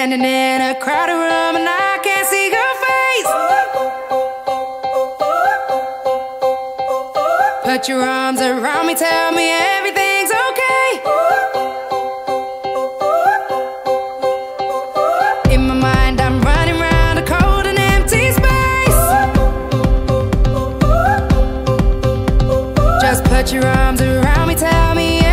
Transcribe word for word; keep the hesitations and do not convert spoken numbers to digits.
standing in a crowded room and I can't see your face. Put your arms around me, tell me everything's okay. In my mind I'm running round a cold and empty space. Just put your arms around me, tell me